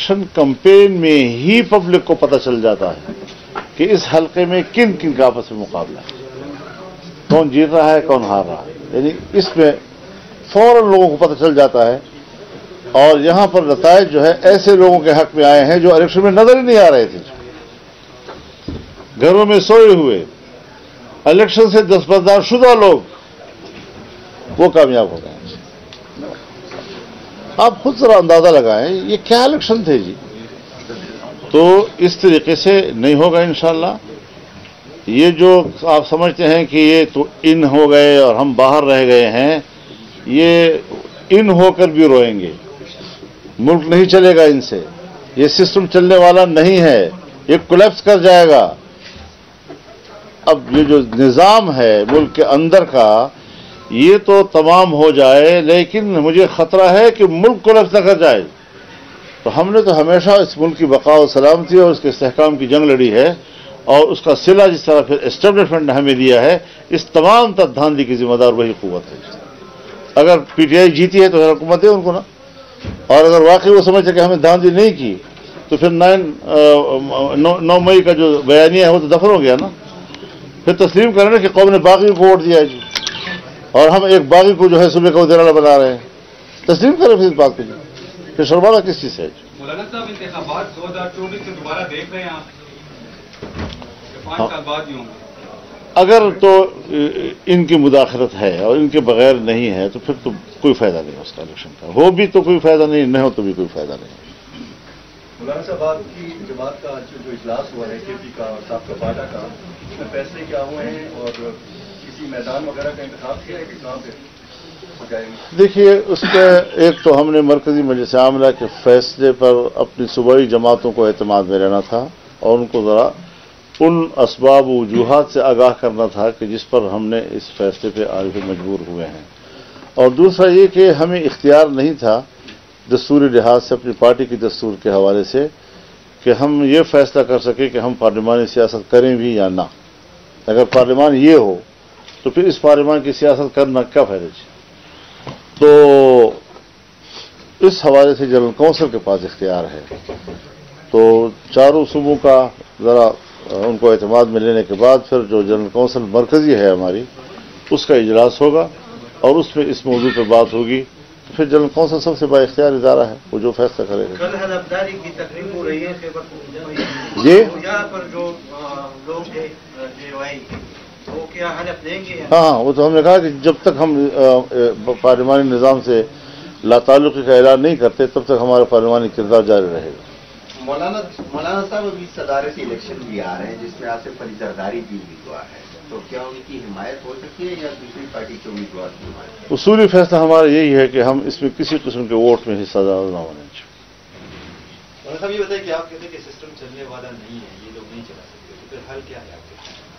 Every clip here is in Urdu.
الیکشن کمپین میں ہی پبلک کو پتہ چل جاتا ہے کہ اس حلقے میں کن کن کا آپس میں مقابلہ ہے، کون جیت رہا ہے کون ہار رہا ہے، یعنی اس میں فوراً لوگوں کو پتہ چل جاتا ہے. اور یہاں پر نتائج جو ہے ایسے لوگوں کے حق میں آئے ہیں جو الیکشن میں نظر ہی نہیں آ رہے تھے، گھروں میں سوئے ہوئے الیکشن سے دستبردار شدہ لوگ وہ کامیاب ہو گئے ہیں. آپ خود ذرا اندازہ لگائیں یہ کیا الیکشن تھے جی. تو اس طریقے سے نہیں ہوگا انشاءاللہ. یہ جو آپ سمجھتے ہیں کہ یہ تو ان ہو گئے اور ہم باہر رہ گئے ہیں، یہ ان ہو کر بھی روئیں گے. ملک نہیں چلے گا ان سے، یہ سسٹم چلنے والا نہیں ہے، یہ کولیپس کر جائے گا. اب یہ جو نظام ہے ملک کے اندر کا یہ تو تمام ہو جائے، لیکن مجھے خطرہ ہے کہ ملک کولیپس نہ کر جائے. تو ہم نے تو ہمیشہ اس ملک کی بقا و سلامتی اور اس کے استحکام کی جنگ لڑی ہے، اور اس کا صلہ جس طرح پھر اسٹیبلشمنٹ نے ہمیں دیا ہے، اس تمام تر دھاندلی کی ذمہ دار وہی قوت ہے. اگر پی ٹی آئی جیتی ہے تو حکومت ہے ان کو نا، اور اگر واقعی وہ سمجھتے کہ ہمیں دھاندلی نہیں کی تو پھر 9 مئی کا جو بیانیہ ہے وہ تو دفن ہو گیا نا. پھر تسلیم کریں نا کہ قوم نے باغی کو ووٹ دیا ہے جی، اور ہم ایک باغی کو جو ہے صوبے کا وزیر اعلیٰ بنا رہے ہیں. تسلیم کریں پھر اس بات کو جی، پھر شرمانا کس چیز سے ہے جی. مولانا صاحب انتخابات 2024 سے دوبارہ دیکھ رہے ہیں آپ، 5 سال بعد ہی ہوں گے. اگر تو ان کی مداخلت ہے اور ان کے بغیر نہیں ہے تو پھر تو کوئی فائدہ نہیں اس کا الیکشن کا. ہو بھی تو کوئی فائدہ نہیں، نہ ہو تو بھی کوئی فائدہ نہیں. مولانا صاحب آپ کی جماعت کا جو اجلاس ہوا ہے کے پی کا اور صاحب کا باٹا کا، اس میں فیصلے کیا ہوئے ہیں اور کسی میدان وغیرہ کا انتخاب کیا ہے کہ کہاں پہ ہو جائے گی؟ دیکھیے اس پہ ایک تو ہم نے مرکزی مجلس عاملہ کے فیصلے پر اپنی صوبائی جماعتوں کو اعتماد میں لینا تھا اور ان کو ذرا ان اسباب و وجوہات سے آگاہ کرنا تھا کہ جس پر ہم نے اس فیصلے پہ آج بھی مجبور ہوئے ہیں. اور دوسرا یہ کہ ہمیں اختیار نہیں تھا دستوری لحاظ سے اپنی پارٹی کی دستور کے حوالے سے کہ ہم یہ فیصلہ کر سکیں کہ ہم پارلیمانی سیاست کریں بھی یا نہ. اگر پارلیمان یہ ہو تو پھر اس پارلیمان کی سیاست کرنا کیا فائدہ چاہیے. تو اس حوالے سے جنرل کونسل کے پاس اختیار ہے. تو چاروں صوبوں کا ذرا ان کو اعتماد میں لینے کے بعد پھر جو جنرل کونسل مرکزی ہے ہماری اس کا اجلاس ہوگا اور اس میں اس موضوع پہ بات ہوگی. پھر جنرل کونسل سب سے با اختیار ادارہ ہے، وہ جو فیصلہ کرے گا. کل حلفداری کی تقریب ہو رہی ہے جی یہاں پر جو لوگ ہیں وہ کیا حلف دیں گے؟ ہاں وہ تو ہم نے کہا کہ جب تک ہم پارلیمانی نظام سے لا تعلقی کا اعلان نہیں کرتے تب تک ہمارا پارلیمانی کردار جاری رہے گا. مولانا صاحب ابھی صدارتی الیکشن بھی آ رہے ہیں جس میں آصف علی زرداری بھی امیدوار ہے، تو کیا ان کی حمایت ہو سکتی ہے یا دوسری پارٹی کے امیدوار کی حمایت؟ اصولی فیصلہ ہمارا یہی ہے کہ ہم اس میں کسی قسم کے ووٹ میں حصہ دار نہ ہونے چاہیے. مولانا صاحب یہ بتائیں کہ آپ کہتے ہیں کہ سسٹم چلنے والا نہیں ہے، یہ لوگ نہیں چلا سکتے، تو پھر حل کیا ہے آپ کے؟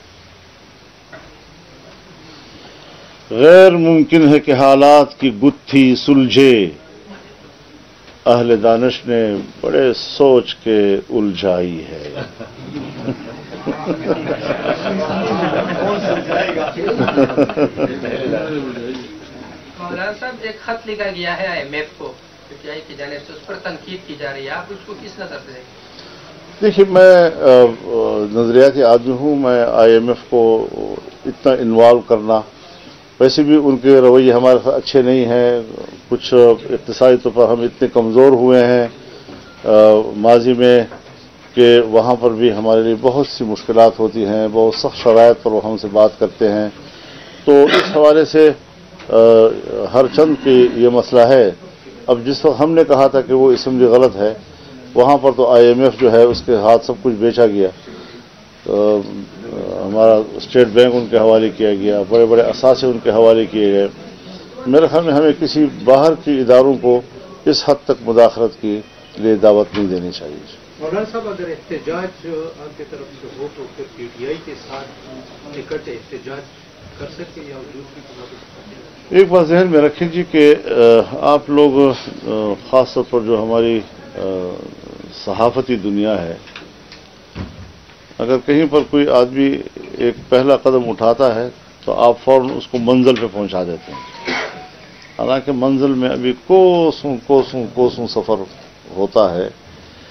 غیر ممکن ہے کہ حالات کی گتھی سلجھے، اہل دانش نے بڑے سوچ کے الجھائی ہے. مولانا صاحب ایک خط لکھا گیا ہے IMF کو پی ٹی آئی کی جانب سے، اس پر تنقید کی جا رہی ہے، آپ اس کو کس نظر سے دیکھیں؟ دیکھیے میں نظریاتی آدمی ہوں، میں IMF کو اتنا انوالو کرنا، ویسے بھی ان کے رویے ہمارے ساتھ اچھے نہیں ہیں. کچھ اقتصادی طور پر ہم اتنے کمزور ہوئے ہیں ماضی میں کہ وہاں پر بھی ہمارے لیے بہت سی مشکلات ہوتی ہیں، بہت سخت شرائط پر وہ ہم سے بات کرتے ہیں. تو اس حوالے سے ہر چند کی یہ مسئلہ ہے. اب جس وقت ہم نے کہا تھا کہ وہ اسمبلی غلط ہے، وہاں پر تو IMF جو ہے اس کے ہاتھ سب کچھ بیچا گیا. ہمارا اسٹیٹ بینک ان کے حوالے کیا گیا، بڑے بڑے اثاثے ان کے حوالے کیے گئے. میرے خیال میں ہمیں کسی باہر کی اداروں کو اس حد تک مداخلت کے لیے دعوت نہیں دینی چاہیے. مولانا صاحب اگر احتجاج آپ کی طرف سے ہو تو پھر PTI کے ساتھ نکٹ احتجاج کر سکتے یا دوسری؟ ایک بات ذہن میں رکھیں جی کہ آپ لوگ خاص طور پر جو ہماری صحافتی دنیا ہے، اگر کہیں پر کوئی آدمی ایک پہلا قدم اٹھاتا ہے تو آپ فوراً اس کو منزل پہ پہنچا دیتے ہیں. حالانکہ منزل میں ابھی کوسوں سفر ہوتا ہے.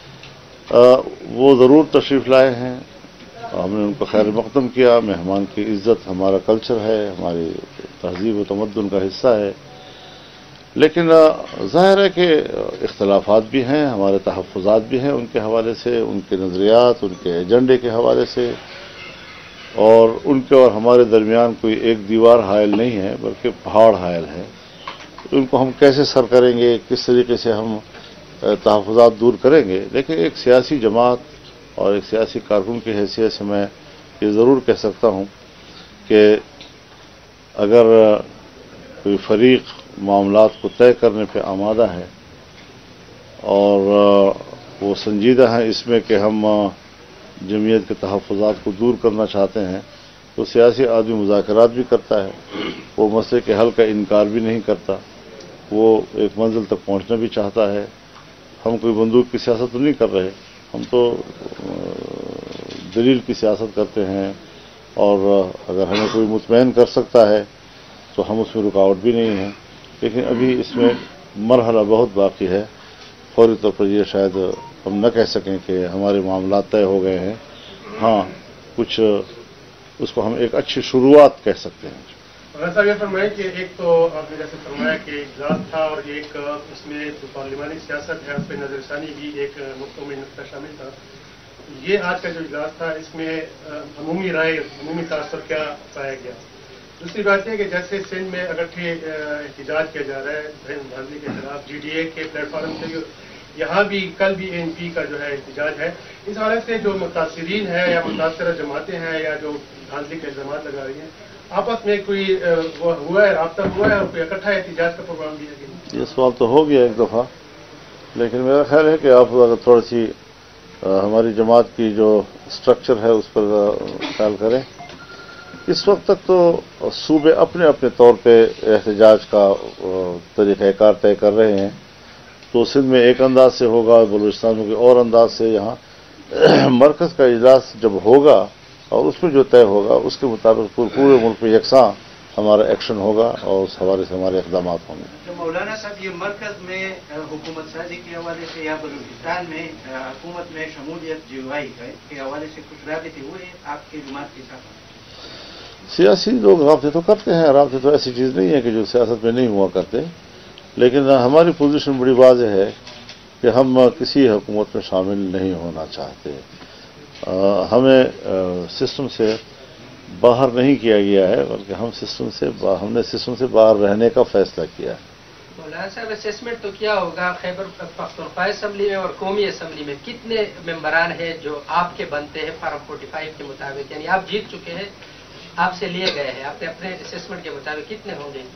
وہ ضرور تشریف لائے ہیں، ہم نے ان کو خیر مقدم کیا. مہمان کی عزت ہمارا کلچر ہے، ہماری تہذیب و تمدن کا حصہ ہے. لیکن ظاہر ہے کہ اختلافات بھی ہیں، ہمارے تحفظات بھی ہیں ان کے حوالے سے، ان کے نظریات، ان کے ایجنڈے کے حوالے سے، اور ان کے اور ہمارے درمیان کوئی ایک دیوار حائل نہیں ہے بلکہ پہاڑ حائل ہے. ان کو ہم کیسے سر کریں گے، کس طریقے سے ہم تحفظات دور کریں گے. لیکن ایک سیاسی جماعت اور ایک سیاسی کارکن کی حیثیت سے میں یہ ضرور کہہ سکتا ہوں کہ اگر کوئی فریق معاملات کو طے کرنے پہ آمادہ ہے اور وہ سنجیدہ ہیں اس میں کہ ہم جمعیت کے تحفظات کو دور کرنا چاہتے ہیں، تو سیاسی آدمی مذاکرات بھی کرتا ہے، وہ مسئلے کے حل کا انکار بھی نہیں کرتا، وہ ایک منزل تک پہنچنا بھی چاہتا ہے. ہم کوئی بندوق کی سیاست تو نہیں کر رہے، ہم تو دلیل کی سیاست کرتے ہیں، اور اگر ہمیں کوئی مطمئن کر سکتا ہے تو ہم اس میں رکاوٹ بھی نہیں ہے. لیکن ابھی اس میں مرحلہ بہت باقی ہے. فوری طور پر یہ شاید ہم نہ کہہ سکیں کہ ہمارے معاملات طے ہو گئے ہیں. ہاں، کچھ اس کو ہم ایک اچھی شروعات کہہ سکتے ہیں. صاحب یہ فرمائیں کہ ایک تو آپ نے جیسے فرمایا کہ اجلاس تھا، اور ایک اس میں جو پارلیمانی سیاست ہے اس پہ نظر ثانی بھی ایک نقطوں میں نقطہ شامل تھا. یہ آج کا جو اجلاس تھا اس میں عمومی رائے، عمومی تاثر کیا پایا گیا؟ دوسری بات یہ کہ جیسے سندھ میں اگرچہ احتجاج کیا جا رہا ہے دھاندلی کے خلاف جی ڈی اے کے پلیٹ فارم سے، یہاں بھی کل بھی اے این پی کا جو ہے احتجاج ہے. اس حوالے سے جو متاثرین ہیں یا متاثرہ جماعتیں ہیں یا جو دھاندلی کے الزامات لگا رہی ہیں، آپس میں کوئی ہوا ہے، رابطہ ہوا ہے اور کوئی اکٹھا احتجاج کا پروگرام بھی ہے؟ یہ سوال تو ہو گیا ایک دفعہ، لیکن میرا خیال ہے کہ آپ اگر تھوڑی سی ہماری جماعت کی جو اسٹرکچر ہے اس پر خیال کریں. اس وقت تک تو صوبے اپنے اپنے طور پہ احتجاج کا طریقہ کار طے کر رہے ہیں. تو سندھ میں ایک انداز سے ہوگا، بلوچستان میں کوئی اور انداز سے. یہاں مرکز کا اجلاس جب ہوگا اور اس میں جو طے ہوگا اس کے مطابق پورے ملک میں یکساں ہمارا ایکشن ہوگا اور اس حوالے سے ہمارے اقدامات ہوں گے. تو مولانا صاحب، یہ مرکز میں حکومت سازی کے حوالے سے یا بلوچستان میں حکومت میں شمولیت جلوائی کے حوالے سے کچھ رابطے ہوئے آپ کی جماعت کے ساتھ؟ سیاسی لوگ رابطے تو کرتے ہیں، رابطے تو ایسی چیز نہیں ہے کہ جو سیاست میں نہیں ہوا کرتے. لیکن ہماری پوزیشن بڑی واضح ہے کہ ہم کسی حکومت میں شامل نہیں ہونا چاہتے. ہمیں سسٹم سے باہر نہیں کیا گیا ہے بلکہ ہم نے سسٹم سے باہر رہنے کا فیصلہ کیا ہے. مولانا صاحب، اسسمنٹ تو کیا ہوگا خیبر پختونخوا اسمبلی میں اور قومی اسمبلی میں کتنے ممبران ہیں جو آپ کے بنتے ہیں فارم 45 کے مطابق؟ یعنی آپ جیت چکے ہیں، آپ سے لیے گئے ہیں، آپ نے اپنے اسسمنٹ کے مطابق کتنے ہوں گے؟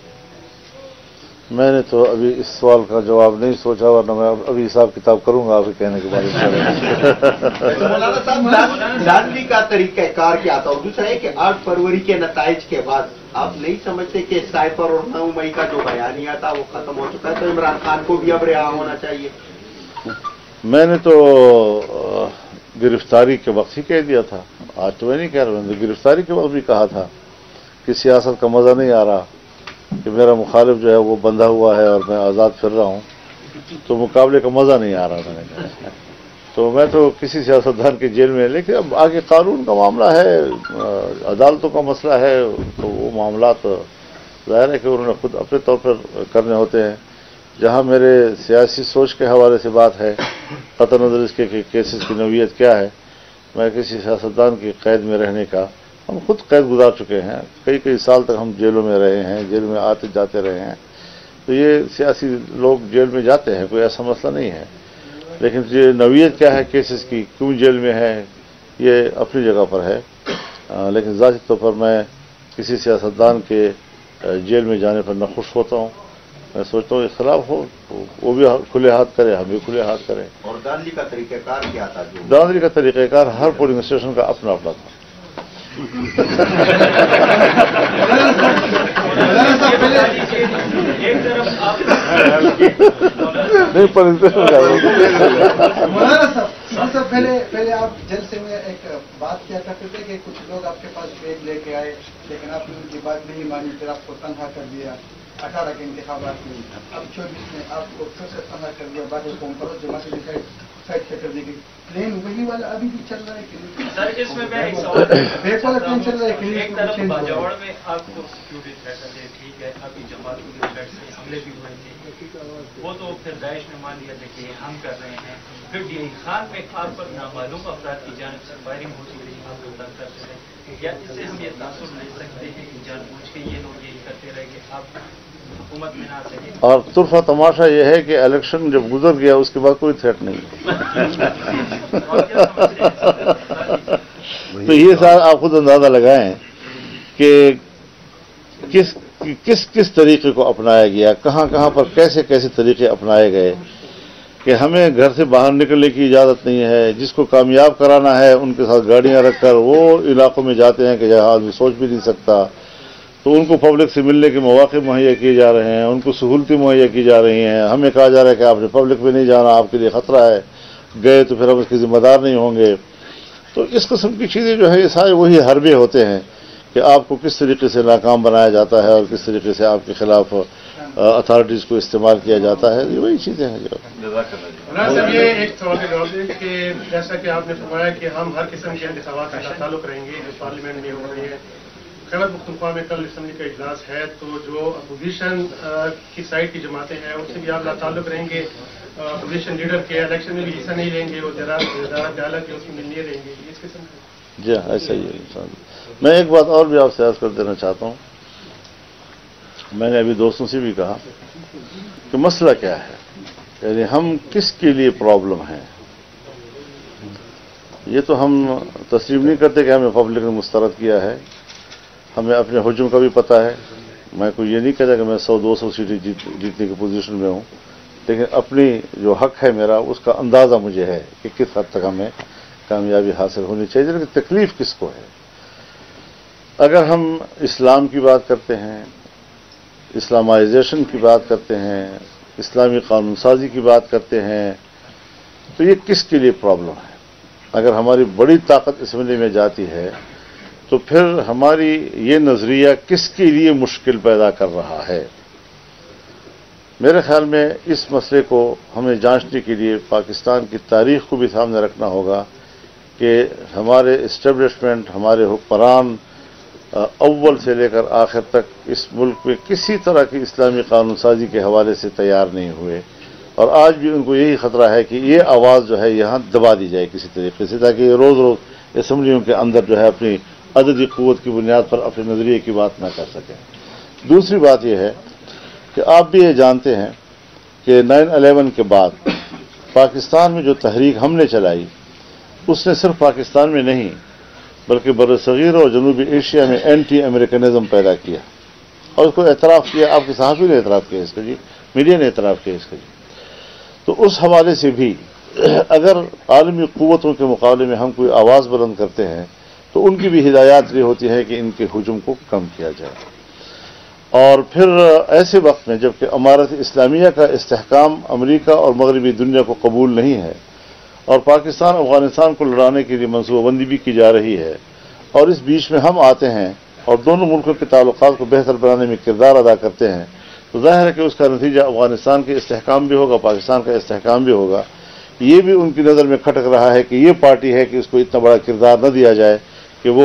میں نے تو ابھی اس سوال کا جواب نہیں سوچا، ورنہ میں ابھی حساب کتاب کروں گا آپ کے کہنے کے بارے میں. مولانا صاحب، دھاندلی کا طریقہ کار کیا تھا؟ اور دوسرا ہے کہ 8 فروری کے نتائج کے بعد آپ نہیں سمجھتے کہ سائفر اور 9 مئی کا جو بیانیہ تھا وہ ختم ہو چکا ہے، تو عمران خان کو بھی اب رہا ہونا چاہیے؟ میں نے تو گرفتاری کے وقت ہی کہہ دیا تھا، آج تو میں نہیں کہہ رہا، میں نے گرفتاری کے وقت بھی کہا تھا کہ سیاست کا مزہ نہیں آ رہا، کہ میرا مخالف جو ہے وہ بندھا ہوا ہے اور میں آزاد پھر رہا ہوں، تو مقابلے کا مزہ نہیں آ رہا. میں نے کہا تو میں تو کسی سیاستدان کے جیل میں، لیکن اب آگے قانون کا معاملہ ہے، عدالتوں کا مسئلہ ہے، تو وہ معاملات ظاہر ہے کہ انہوں نے خود اپنے طور پر کرنے ہوتے ہیں. جہاں میرے سیاسی سوچ کے حوالے سے بات ہے، قطع نظر اس کے کہ کیسز کی نوعیت کیا ہے، میں کسی سیاستدان کی قید میں رہنے کا، ہم خود قید گزار چکے ہیں، کئی سال تک ہم جیلوں میں رہے ہیں، جیل میں آتے جاتے رہے ہیں. تو یہ سیاسی لوگ جیل میں جاتے ہیں، کوئی ایسا مسئلہ نہیں ہے. لیکن یہ نوعیت کیا ہے کیسز کی، کیوں جیل میں ہے، یہ اپنی جگہ پر ہے. لیکن ذاتی طور پر میں کسی سیاستدان کے جیل میں جانے پر نہ خوش ہوتا ہوں. میں سوچتا ہوں اختلاف ہو وہ بھی کھلے ہاتھ کرے، ہم بھی کھلے ہاتھ کریں. اور دھاندلی کا طریقہ کار کیا تھا؟ دھاندلی کا طریقہ کار ہر پولنگ اسٹیشن کا اپنا اپنا تھا. نہیں پہلے آپ جلسے میں ایک بات کیا کرتے تھے کہ کچھ لوگ آپ کے پاس بیگ لے کے آئے لیکن آپ نے ان کی بات نہیں مانی، پھر آپ کو تنہا کر دیا 18 کے انتخابات میں. اب 24 میں آپ کو پھر سے تنہا کر دیا، بعد قوم پر جماعت سائڈ سے کر دی گئی. پلین दिल्ली वाला अभी भी चल रहा है कि नहीं? सर इसमें मैं एक सवाल बैक वाला ट्रेन चल रहा है कि नहीं? एक तरफ बाजावड़ में आपको सिक्योरिटी थ्रेट है, ठीक है, अभी जमात की थ्रेट से हमले भी हुए थे, वो तो फिर दाइश ने मान लिया था कि हम कर रहे हैं। फिर डी खान में आप पर नामालूम अफराद की जानिब से फायरिंग होती रही, आपको तंग करते रहे, क्या इससे हम ये तासुर ले सकते हैं कि जानबूझ के ये लोग यही करते रहे कि आप हुकूमत में ना आ सके? और तुरफा तमाशा यह है कि इलेक्शन जब गुजर गया उसके बाद कोई थ्रेट नहीं तो ये साथ आप खुद अंदाजा लगाएं कि किस तरीके को अपनाया गया, कहां कहां पर कैसे कैसे तरीके अपनाए गए कि हमें घर से बाहर निकलने की इजाज़त नहीं है। जिसको कामयाब कराना है उनके साथ गाड़ियां रखकर वो इलाकों में जाते हैं कि जहाँ आदमी सोच भी नहीं सकता, तो उनको पब्लिक से मिलने के मौके मुहैया किए जा रहे हैं, उनको सहूलतें मुहैया की जा रही हैं। हमें कहा जा रहा है कि आपने पब्लिक में नहीं जाना, आपके लिए खतरा है, गए तो फिर हम इसके जिम्मेदार नहीं होंगे। तो इस किस्म की चीज़ें जो है ये सारे वही हरबे होते हैं कि आपको किस तरीके से नाकाम बनाया जाता है और किस तरीके से आपके खिलाफ अथॉरिटीज़ को इस्तेमाल किया जाता है। ये वही चीज़ें हैं जो साहब ये एक सवाल का जवाब दें कि जैसा कि आपने फरमाया कि हम हर किस्म के इंतखाबात का ताल्लुक रहेंगे जो पार्लियामेंट में हो रही है। खैबर पख्तूनख्वा में कल असम्बली का इजलास है, तो जो अपोजिशन की साइड की जमातें हैं उनसे भी आप ताल्लुक रहेंगे, अपोजिशन लीडर के इलेक्शन में भी हिस्सा नहीं लेंगे, वो डायलॉग के उसमें नहीं रहेंगे, इस किस्म का? जी ऐसा ही है। मैं एक बात और भी आपसे अर्ज कर देना चाहता हूँ, मैंने अभी दोस्तों से भी कहा कि मसला क्या है, यानी हम किसके लिए प्रॉब्लम है। ये तो हम तस्लीम नहीं करते कि हमें पब्लिक ने मुस्तरद किया है, हमें अपने हुजूम का भी पता है। मैं कोई ये नहीं कहता कि मैं 100-200 सीटें जीतने की पोजीशन में हूँ, लेकिन अपनी जो हक है मेरा उसका अंदाज़ा मुझे है कि किस हद तक हमें कामयाबी हासिल होनी चाहिए, लेकिन तकलीफ किसको है। अगर हम इस्लाम की बात करते हैं, इस्लामाइजेशन की बात करते हैं, इस्लामी कानून साजी की बात करते हैं, तो ये किसके लिए प्रॉब्लम है। अगर हमारी बड़ी ताकत असम्बली में जाती है तो फिर हमारी ये नज़रिया किसके लिए मुश्किल पैदा कर रहा है। मेरे ख्याल में इस मसले को हमें जांचने के लिए पाकिस्तान की तारीख को भी सामने रखना होगा कि हमारे इस्टेब्लिशमेंट, हमारे हुक्मरान अव्वल से लेकर आखिर तक इस मुल्क में किसी तरह की इस्लामी कानून साजी के हवाले से तैयार नहीं हुए, और आज भी उनको यही खतरा है कि ये आवाज़ जो है यहाँ दबा दी जाए किसी तरीके से, ताकि ये रोज़ रोज़ असम्बलियों के अंदर जो है अपनी अददी क़ुव्वत की बुनियाद पर अपने नज़रिए की बात ना कर सकें। दूसरी बात यह है कि आप भी ये जानते हैं कि 9/11 के बाद पाकिस्तान में जो तहरीक हमने चलाई उसने सिर्फ पाकिस्तान में नहीं बल्कि बरसगीर और जनूबी एशिया में एंटी अमेरिकनिज्म पैदा किया, और उसको एतराफ़ किया। आपके सहाफ़ी ने एतराफ़ किया इसका जी, मीडिया ने एतराफ़ किया इसका जी। तो उस हवाले से भी अगर आलमी क़ुव्वतों के मुकाबले में हम कोई आवाज़ बुलंद करते हैं तो उनकी भी हिदायत ये होती है कि इनके हुजूम को कम किया जाए। और फिर ऐसे वक्त में जबकि अमारत इस्लामिया का इस्तेहकाम अमरीका और मगरबी दुनिया को कबूल नहीं है और पाकिस्तान अफगानिस्तान को लड़ाने के लिए मनसूबाबंदी भी की जा रही है, और इस बीच में हम आते हैं और दोनों मुल्कों के ताल्लुकात को बेहतर बनाने में किरदार अदा करते हैं, तो ज़ाहिर है कि उसका नतीजा अफगानिस्तान के इस्तेहकाम भी होगा, पाकिस्तान का इस्तेहकाम भी होगा। ये भी उनकी नज़र में खटक रहा है कि ये पार्टी है कि उसको इतना बड़ा किरदार न दिया जाए कि वो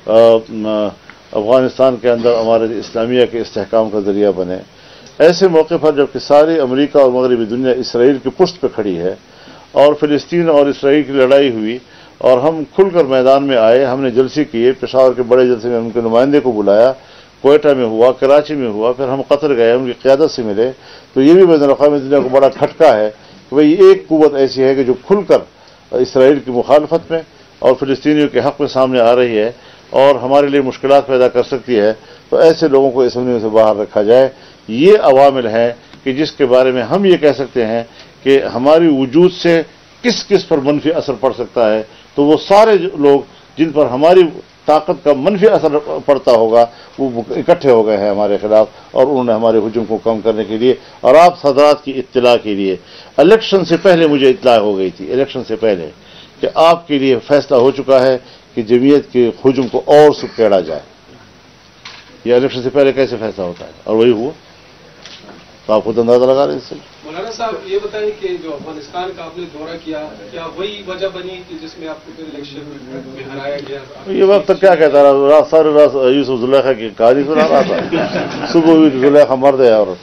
अफगानिस्तान के अंदर अमारत इस्लामिया के इस्तेहकाम का ज़रिया बने। ऐसे मौके पर जबकि सारी अमरीका और मगरबी दुनिया इसराइल की पुश्त पर खड़ी है और फ़िलिस्तीन और इसराइल की लड़ाई हुई और हम खुलकर मैदान में आए, हमने जलसे किए, पेशावर के बड़े जलसे में उनके नुमाइंदे को बुलाया, कोयटा में हुआ, कराची में हुआ, फिर हम कतर गए, उनकी क़यादत से मिले। तो ये भी बैनुल-अक़वामी दुनिया को बड़ा खटका है कि भाई एक क़ुव्वत ऐसी है कि जो खुलकर इसराइल की मुखालफत में और फ़िलिस्तीनियों के हक़ में सामने आ रही है और हमारे लिए मुश्किलात पैदा कर सकती है, तो ऐसे लोगों को असम्बली से बाहर रखा जाए। ये अवामिल हैं कि जिसके बारे में हम ये कह सकते हैं कि हमारी वजूद से किस किस पर मनफी असर पड़ सकता है, तो वो सारे लोग जिन पर हमारी ताकत का मनफी असर पड़ता होगा वो इकट्ठे हो गए हैं हमारे खिलाफ और उन्होंने हमारे हुजूम को कम करने के लिए। और आप सदरात की इत्तला के लिए, इलेक्शन से पहले मुझे इत्तला हो गई थी, इलेक्शन से पहले, कि आपके लिए फैसला हो चुका है कि जमीयत के हुजूम को और सुखेड़ा जाए। यह इलेक्शन से पहले कैसे फैसला होता है, और वही हुआ। तो आप खुद अंदाजा लगा रहे हैं इससे। मौलाना साहब ये बताएं कि जो अफगानिस्तान का आपने दौरा किया, क्या वही वजह बनी कि जिसमें आपको फिर इलेक्शन में हराया गया? ये वक्त तक क्या कहता रहा, सारी रात यूसुफ जुलेखा की कहानी सुना रहा था। सुबह हुई तो जुलेखा मर्द है औरत।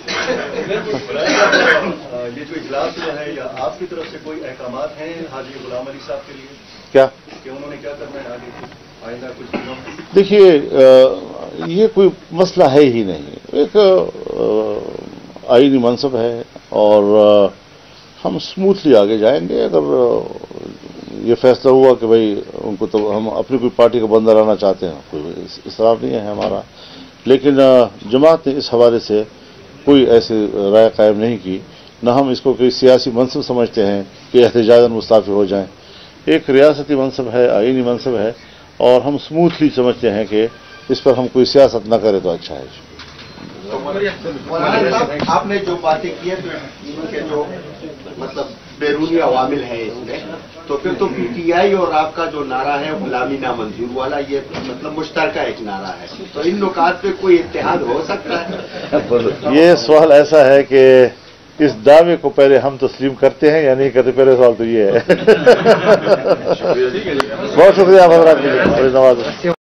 ये जो इजलास हुआ है, या आपकी तरफ से कोई अहकामात हैं हाजी गुलाम अली साहब के लिए? क्या कि उन्होंने क्या करना है आगे, आइंदा कुछ? देखिए, ये कोई मसला है ही नहीं, एक आईनी मनसब है और हम स्मूथली आगे जाएंगे। अगर ये फैसला हुआ कि भाई उनको, तो हम अपनी कोई पार्टी का बंदा रहना चाहते हैं, कोई इसराफ नहीं है हमारा, लेकिन जमात ने इस हवाले से कोई ऐसी राय कायम नहीं की, न हम इसको कोई सियासी मनसब समझते हैं कि एहतजाजन मुस्ताफी हो जाएं। एक रियासती मनसब है, आईनी मनसब है, और हम स्मूथली समझते हैं कि इस पर हम कोई सियासत न करें तो अच्छा है। मौलाना साहब, आपने जो बातें की है, तो इनके जो मतलब बैरूनी अवामिल है इसमें, तो फिर तो पीटीआई और आपका जो नारा है गुलामी नामंजूर वाला, ये मतलब मुश्तरका एक नारा है, तो इन नुकात पे कोई इत्तेहाद हो सकता है? ये सवाल ऐसा है कि इस दावे को पहले हम तस्लीम करते हैं या नहीं करते, पहले सवाल तो ये है। बहुत शुक्रिया हजरात, बड़ी नवाज।